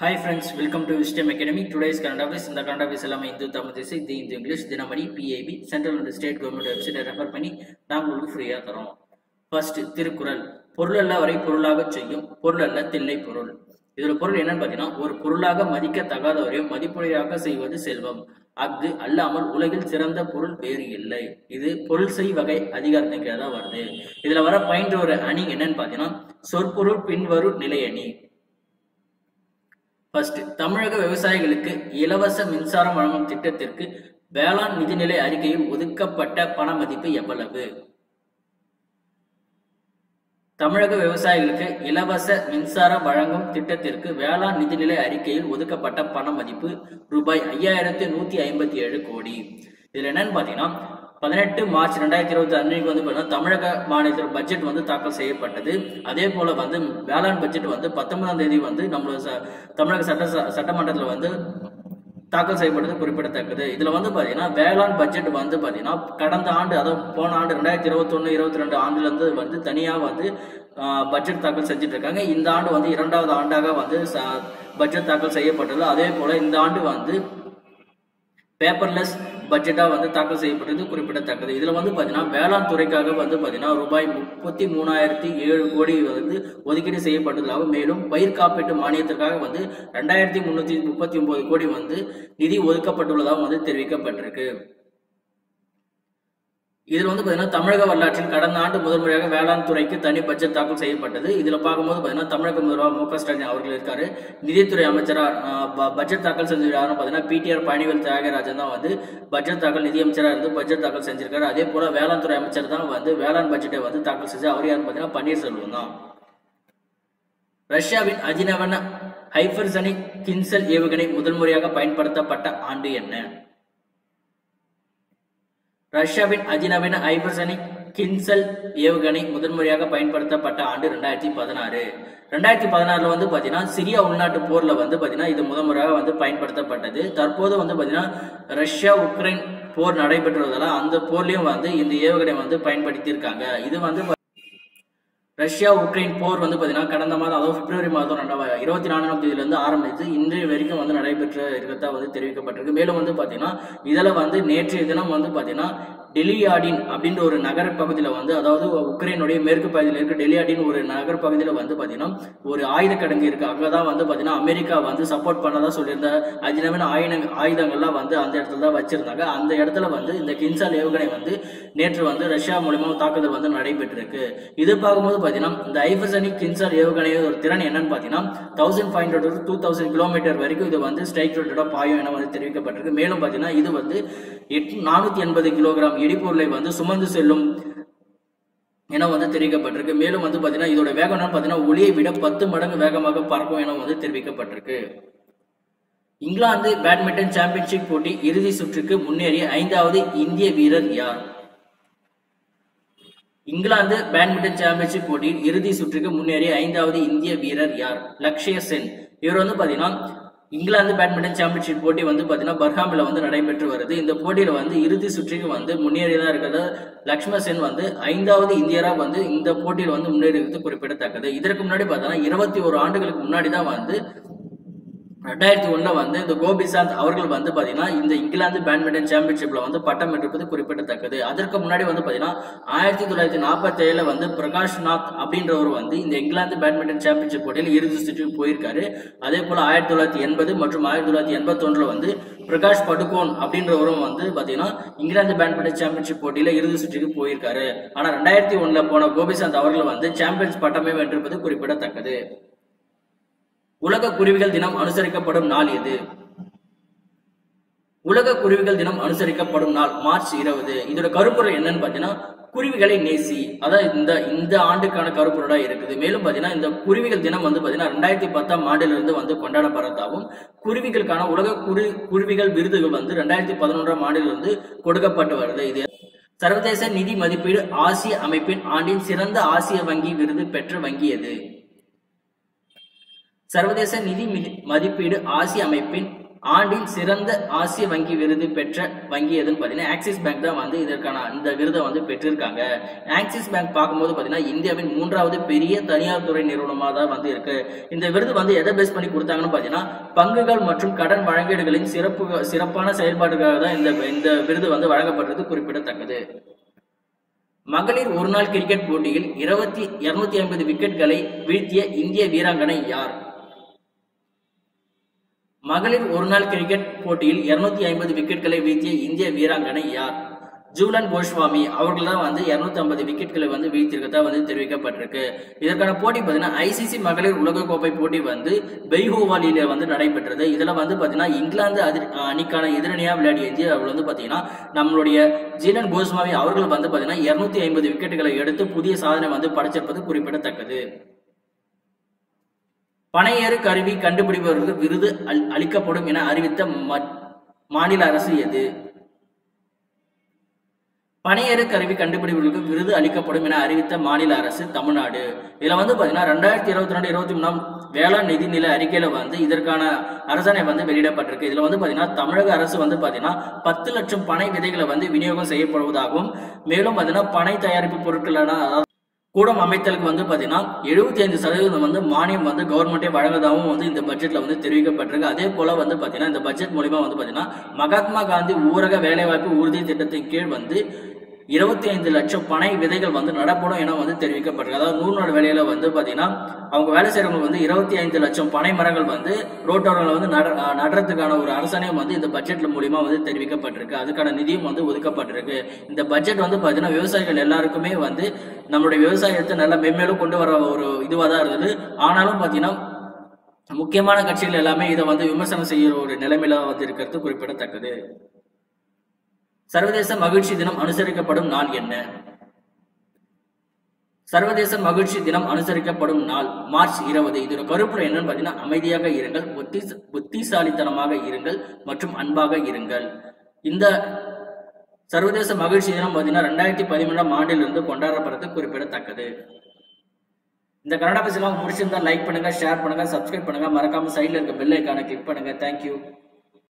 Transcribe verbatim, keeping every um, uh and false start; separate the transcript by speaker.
Speaker 1: Hi friends, welcome to STEM Academy. Today's current affairs. இந்த current affairs எல்லாமே இந்து தமிழ் தேசிய the Hindu English Dinamani பிஏபி central and state government வெப்சைட்டை refer பண்ணி நாங்கள் உங்களுக்கு ஃப்ரீயாக தரோம். ஃபர்ஸ்ட் திருக்குறள். பொருள் அல்ல வரை பொருளாக செய்யும் பொருள் அல்ல தில்லை பொருள். இதோட பொருள் என்னன்னு பார்த்தீங்கன்னா, ஒரு பொருளாக மதிக்க தகாதவரையும் மதிப்புடையாக செய்வது செல்வம். அஃது அல்லாமல் உலகில் சிறந்த பொருள் வேறு இல்லை. இது பொருள் செய் வகை அதிகாரத்துக்கு தான் வருது. இதுல வர பயின்ற ஒரு அணி என்னன்னு பார்த்தீங்கன்னா, சொற்பொருள் பின்வரும் நிலை அணி. ஃபர்ஸ்ட், தமிழக விவசாயிகளுக்கு இலவச மின்சாரம் வழங்கும் திட்டத்திற்கு வேளாண் நிதிநிலை அறிக்கையில் ஒதுக்கப்பட்ட பண மதிப்பு எவ்வளவு? தமிழக விவசாயிகளுக்கு இலவச மின்சாரம் வழங்கும் திட்டத்திற்கு வேளாண் நிதிநிலை அறிக்கையில் ஒதுக்கப்பட்ட பண மதிப்பு ரூபாய் ஐயாயிரத்தி நூத்தி ஐம்பத்தி ஏழு கோடி. இதுல என்னன்னு பாத்தீங்கன்னா, பதினெட்டு மார்ச் ரெண்டாயிரத்தி இருபத்தி அன்னைக்கு வந்து தமிழக மாநில பட்ஜெட் வந்து தாக்கல் செய்யப்பட்டது. அதே போல வந்து வேளாண் பட்ஜெட் வந்து பத்தொன்பதாம் தேதி வந்து நம்மளோட தமிழக சட்ட சட்டமன்றத்தில் வந்து தாக்கல் செய்யப்பட்டது குறிப்பிடத்தக்கது. இதுல வந்து பாத்தீங்கன்னா, வேளாண் பட்ஜெட் வந்து பாத்தீங்கன்னா கடந்த ஆண்டு, அதாவது போன ஆண்டு ரெண்டாயிரத்தி இருபத்தி ஒன்னு இருபத்தி ரெண்டு ஆண்டுல இருந்து வந்து தனியா வந்து பட்ஜெட் தாக்கல் செஞ்சுட்டு இருக்காங்க. இந்த ஆண்டு வந்து இரண்டாவது ஆண்டாக வந்து பட்ஜெட் தாக்கல் செய்யப்பட்டது. அதே போல இந்த ஆண்டு வந்து பேப்பர்லெஸ் பட்ஜெட்டா வந்து தாக்கல் செய்யப்பட்டது குறிப்பிடத்தக்கது. இதுல வந்து பாத்தீங்கன்னா, வேளாண் துறைக்காக வந்து பாத்தீங்கன்னா ரூபாய் முப்பத்தி மூணாயிரத்தி ஏழு கோடி வந்து ஒதுக்கீடு செய்யப்பட்டதாகவும், மேலும் பயிர் காப்பீட்டு மானியத்திற்காக வந்து ரெண்டாயிரத்தி முன்னூத்தி முப்பத்தி ஒன்பது கோடி வந்து நிதி ஒதுக்கப்பட்டுள்ளதாகவும் வந்து தெரிவிக்கப்பட்டிருக்கு. இதுல வந்து பாத்தீங்கன்னா, தமிழக வரலாற்றில் கடந்த ஆண்டு முதல் முறையாக வேளாண் துறைக்கு தனி பட்ஜெட் தாக்கல் செய்யப்பட்டது. இதுல பார்க்கும்போது பாத்தீங்கன்னா, தமிழக முதல்வர் மு க ஸ்டாலின் அவர்கள் இருக்காரு. நிதித்துறை அமைச்சரா பட்ஜெட் தாக்கல் செஞ்சு யாரும் பாத்தீங்கன்னா பிடிஆர் பழனிவேல் தியாகராஜன் தான் வந்து பட்ஜெட் தாக்கல் நிதியமைச்சரா இருந்து பட்ஜெட் தாக்கல் செஞ்சிருக்காரு. அதே போல வேளாண் துறை அமைச்சர் தான் வந்து வேளாண் பட்ஜெட்டை வந்து தாக்கல் செஞ்சு அவர் யாரும் பாத்தீங்கன்னா பன்னீர்செல்வம் தான். ரஷ்யாவின் அதிநவீன ஹைப்பர்சனிக் கின்சல் ஏவுகணை முதல் முறையாக பயன்படுத்தப்பட்ட ஆண்டு என்ன? ரஷ்யாவின் அதிநவீன ஹைப்பர்சனிக் கின்சல் ஏவுகணை முதன்முறையாக பயன்படுத்தப்பட்ட ஆண்டு ரெண்டாயிரத்தி பதினாறு. ரெண்டாயிரத்தி பதினாறுல வந்து பாத்தீங்கன்னா சிரியா உள்நாட்டு போர்ல வந்து பாத்தீங்கன்னா இது முதன்முறையாக வந்து பயன்படுத்தப்பட்டது. தற்போது வந்து பாத்தீங்கன்னா ரஷ்யா உக்ரைன் போர் நடைபெற்றுவதால அந்த போர்லயும் வந்து இந்த ஏவுகணை வந்து பயன்படுத்தி இருக்காங்க. இது வந்து ரஷ்யா உக்ரைன் போர் வந்து பாத்தீங்கன்னா கடந்த மாதம், அதாவது பிப்ரவரி மாதம் இருபத்தி நான்காம் தேதியில இருந்து ஆரம்பித்து இன்றைய வரைக்கும் வந்து நடைபெற்று இருக்கிறதா வந்து தெரிவிக்கப்பட்டிருக்கு. மேலும் வந்து பாத்தீங்கன்னா இதுல வந்து நேற்றைய தினம் வந்து பாத்தீங்கன்னா டெலியாடின் அப்படின்ற ஒரு நகர பகுதியில வந்து, அதாவது உக்ரைனுடைய மேற்கு பகுதியில் இருக்க டெலியாடின் ஒரு நகர் பகுதியில வந்து பாத்தீங்கன்னா ஒரு ஆயுத கிடங்கு இருக்கு. அங்கதான் வந்து பாத்தீங்கன்னா அமெரிக்கா வந்து சப்போர்ட் பண்ணதா சொல்லியிருந்த அதிநவீன ஆயுத ஆயுதங்கள்லாம் வந்து அந்த இடத்துல தான் வச்சிருந்தாங்க. அந்த இடத்துல வந்து இந்த கின்சால் ஏவுகணை வந்து நேற்று வந்து ரஷ்யா மூலமா தாக்குதல் வந்து நடைபெற்றிருக்கு. இது பார்க்கும்போது பாத்தீங்கன்னா இந்த ஹைப்பர்சனிக் கின்சால் ஏவுகணையோட திறன் என்னன்னு பாத்தீங்கன்னா thousand five hundred two thousand kilometre வரைக்கும் இது வந்து ஸ்ட்ரைக் ரேட்டடா பாயும் என வந்து தெரிவிக்கப்பட்டிருக்கு. மேலும் பாத்தீங்கன்னா இது வந்து எட்டு நானூத்தி எண்பது கிலோகிராம் இடிபொருளை வந்து சுமந்து செல்லும் என வந்து தெரிவிக்கப்பட்டிருக்கு. மேலும் வந்து பாத்தீங்கன்னா இதோட வேகம் பாத்தீங்கன்னா ஒளியை விட பத்து மடங்கு வேகமாக பறக்கும் என வந்து தெரிவிக்கப்பட்டிருக்கு. இங்கிலாந்து பேட்மிண்டன் சாம்பியன்ஷிப் போட்டி இறுதி சுற்றுக்கு முன்னேறிய ஐந்தாவது இந்திய வீரர் யார்? இங்கிலாந்து பேட்மிண்டன் சாம்பியன்ஷிப் போட்டியில் இறுதி சுற்றுக்கு முன்னேறிய ஐந்தாவது இந்திய வீரர் யார்? லக்ஷ்யா சென். இவர் வந்து பாத்தீங்கன்னா இங்கிலாந்து பேட்மிண்டன் சாம்பியன்ஷிப் போட்டி வந்து பாத்தீங்கன்னா பர்ஹாம்ல வந்து நடைபெற்று வருது. இந்த போட்டியில வந்து இறுதி சுற்றுக்கு வந்து முன்னேறியதா இருக்கிறது லக்ஷ்மா சென் வந்து ஐந்தாவது இந்தியரா வந்து இந்த போட்டியில் வந்து முன்னேறியது குறிப்பிடத்தக்கது. இதற்கு முன்னாடி பாத்தீங்கன்னா இருபத்தி ஒரு ஆண்டுகளுக்கு முன்னாடி தான் வந்து ரெண்டாயிரத்தி ஒண்ணுல வந்து இந்த கோபிசாந்த் அவர்கள் வந்து பாத்தீங்கன்னா இந்த இங்கிலாந்து பேட்மிண்டன் சாம்பியன்ஷிப்ல வந்து பட்டம் வென்றிருப்பது குறிப்பிடத்தக்கது. அதற்கு முன்னாடி வந்து பாத்தீங்கன்னா ஆயிரத்தி தொள்ளாயிரத்தி நாற்பத்தி ஏழுல வந்து பிரகாஷ் நாத் அப்படின்றவர் வந்து இந்த இங்கிலாந்து பேட்மிண்டன் சாம்பியன்ஷிப் போட்டியில் இறுதி சுற்றுக்கு போயிருக்காரு. அதே போல ஆயிரத்தி தொள்ளாயிரத்தி எண்பது மற்றும் ஆயிரத்தி தொள்ளாயிரத்தி எண்பத்தி ஒன்றுல வந்து பிரகாஷ் படுகோன் அப்படின்றவரும் வந்து பாத்தீங்கன்னா இங்கிலாந்து பேட்மிண்டன் சாம்பியன்ஷிப் போட்டியில இறுதி சுற்றுக்கு போயிருக்காரு. ஆனா ரெண்டாயிரத்தி ஒண்ணுல போன கோபிசாந்த் அவர்கள் வந்து சாம்பியன்ஸ் பட்டமே வென்றிருப்பது குறிப்பிடத்தக்கது. உலக குருவிகள் தினம் அனுசரிக்கப்படும் நாள் எது? உலக குருவிகள் தினம் அனுசரிக்கப்படும் நாள் மார்ச் இருபது. இதோட கருப்பொருள் என்னன்னு பாத்தீங்கன்னா குருவிகளை நேசி, அதான் இந்த இந்த ஆண்டுக்கான கருப்பொருளா இருக்குது. மேலும் பாத்தீங்கன்னா இந்த குருவிகள் தினம் வந்து பாத்தீங்கன்னா ரெண்டாயிரத்தி பத்தாம் ஆண்டுல இருந்து வந்து கொண்டாடப்படுறதாகவும், குருவிகளுக்கான உலக குரு குருவிகள் விருதுகள் வந்து ரெண்டாயிரத்தி பதினொன்றாம் ஆண்டில் இருந்து கொடுக்கப்பட்டு வருது. இது சர்வதேச நிதி மதிப்பீடு ஆசிய அமைப்பின் ஆண்டின் சிறந்த ஆசிய வங்கி விருது பெற்ற வங்கி எது? சர்வதேச நிதி மதிப்பீடு ஆசிய அமைப்பின் ஆண்டின் சிறந்த ஆசிய வங்கி விருது பெற்ற வங்கி எதுன்னு பாத்தீங்கன்னா ஆக்சிஸ் பேங்க் தான் வந்து இதற்கான இந்த விருதை வந்து பெற்றிருக்காங்க. ஆக்சிஸ் பேங்க் பார்க்கும்போது பாத்தீங்கன்னா இந்தியாவின் மூன்றாவது பெரிய தனியார் துறை நிறுவனமா தான் வந்து இருக்கு. இந்த விருது வந்து எதை பேஸ் பண்ணி கொடுத்தாங்கன்னு பாத்தீங்கன்னா பங்குகள் மற்றும் கடன் வழங்கீடுகளின் சிறப்பு சிறப்பான செயல்பாடுக்காக தான் இந்த இந்த விருது வந்து வழங்கப்பட்டது குறிப்பிடத்தக்கது. மகளிர் ஒருநாள் கிரிக்கெட் போட்டியில் இருபத்தி இருநூத்தி ஐம்பது விக்கெட்களை வீழ்த்திய இந்திய வீராங்கனை யார்? மகளிர் ஒருநாள் கிரிக்கெட் போட்டியில் இருநூத்தி ஐம்பது விக்கெட்களை வீழ்த்திய இந்திய வீராங்கனை யார்? ஜூலன் கோஸ்வாமி அவர்கள் தான் வந்து இருநூத்தி ஐம்பது விக்கெட்களை வந்து வீழ்த்திருக்கதா வந்து தெரிவிக்கப்பட்டிருக்கு. இதற்கான போட்டி பாத்தீங்கன்னா ஐசிசி மகளிர் உலகக்கோப்பை போட்டி வந்து பெய்ஹோவாலியில வந்து நடைபெற்றது. இதுல வந்து பாத்தீங்கன்னா இங்கிலாந்து அணிக்கான எதிரணியா விளையாடிய இந்தியா அவர்கள் வந்து பாத்தீங்கன்னா நம்மளுடைய ஜூலன் கோஸ்வாமி அவர்கள் வந்து பாத்தீங்கன்னா இருநூத்தி ஐம்பது விக்கெட்டுகளை எடுத்து புதிய சாதனை வந்து படைச்சிருப்பது குறிப்பிடத்தக்கது. பனையேறு கருவி கண்டுபிடிப்பவர்களுக்கு விருது அளிக்கப்படும் என அறிவித்த மாநில அரசு எது? பனையேறு கருவி கண்டுபிடிப்புகளுக்கு விருது அளிக்கப்படும் என அறிவித்த மாநில அரசு தமிழ்நாடு. இதுல வந்து பாத்தீங்கன்னா ரெண்டாயிரத்தி இருபத்தி ரெண்டு இருபத்தி மூணாம் வேளாண் நிதிநிலை அறிக்கையில வந்து இதற்கான அரசாணை வந்து வெளியிடப்பட்டிருக்கு. இதுல வந்து பாத்தீங்கன்னா தமிழக அரசு வந்து பாத்தீங்கன்னா பத்து லட்சம் பனை விதைகளை வந்து விநியோகம் செய்யப்படுவதாகவும் மேலும் பாத்தீங்கன்னா பனை தயாரிப்பு பொருட்களான கூடம் அமைத்தலுக்கு வந்து பாத்தீங்கன்னா எழுபத்தி ஐந்து சதவீதம் வந்து மானியம் வந்து கவர்மெண்டே வழங்குவதாகவும் வந்து இந்த பட்ஜெட்ல வந்து தெரிவிக்கப்பட்டிருக்கு. அதே போல வந்து பாத்தீங்கன்னா இந்த பட்ஜெட் மூலமா வந்து பாத்தீங்கன்னா மகாத்மா காந்தி ஊரக வேலைவாய்ப்பு உறுதி திட்டத்தின் கீழ் வந்து இருபத்தி ஐந்து லட்சம் பனை விதைகள் வந்து நடப்படும் என வந்து தெரிவிக்கப்பட்டிருக்கு. அதாவது நூறு நாள் வேலையில வந்து பாத்தீங்கன்னா அவங்க வேலை செய்யறவங்க வந்து இருபத்தி ஐந்து லட்சம் பனை மரங்கள் வந்து ரோட்டோரங்களை வந்து நடுறதுக்கான ஒரு அரசாணையம் வந்து இந்த பட்ஜெட்ல மூலியமா வந்து தெரிவிக்கப்பட்டிருக்கு. அதுக்கான நிதியும் வந்து ஒதுக்கப்பட்டிருக்கு. இந்த பட்ஜெட் வந்து பாத்தீங்கன்னா விவசாயிகள் எல்லாருக்குமே வந்து நம்மளுடைய விவசாயத்தை நல்லா மென்மேலும் கொண்டு வர ஒரு இதுவா தான் இருந்தது. ஆனாலும் பாத்தீங்கன்னா முக்கியமான கட்சிகள் எல்லாமே இதை வந்து விமர்சனம் செய்யற ஒரு நிலைமையில வந்து இருக்கிறது குறிப்பிடத்தக்கது. சர்வதேச மகிழ்ச்சி தினம் அனுசரிக்கப்படும் நாள் என்ன? சர்வதேச மகிழ்ச்சி தினம் அனுசரிக்கப்படும் நாள் மார்ச் இருபது. இதோட கருப்பொருள் என்னன்னு பாத்தீங்கன்னா அமைதியாக இருங்கள், புத்தி புத்திசாலித்தனமாக இருங்கள் மற்றும் அன்பாக இருங்கள். இந்த சர்வதேச மகிழ்ச்சி தினம் பாத்தீங்கன்னா ரெண்டாயிரத்தி பதிமூணாம் ஆண்டிலிருந்து கொண்டாடப்படுறது குறிப்பிடத்தக்கது. இந்த கன்னடா பேசலாம் முடிச்சிருந்தா லைக் பண்ணுங்க, ஷேர் பண்ணுங்க, சப்ஸ்கிரைப் பண்ணுங்க, மறக்காம சைட்ல இருக்க பெல் ஐகானை கிளிக் பண்ணுங்க. தேங்க்யூ.